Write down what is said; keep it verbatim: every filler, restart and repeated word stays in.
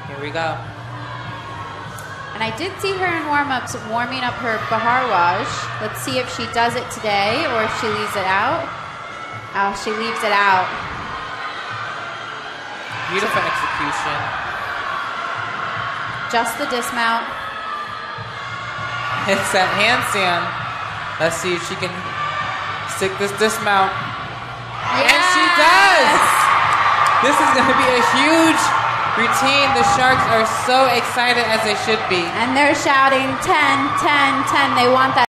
Here we go. And I did see her in warm-ups warming up her Baharwaj. Let's see if she does it today or if she leaves it out. Oh, she leaves it out. Beautiful execution. Just the dismount. It's that handstand. Let's see if she can stick this dismount. Yes! And she does! This is going to be a huge routine. The Sharks are so excited, as they should be. And they're shouting ten, ten, ten. They want that.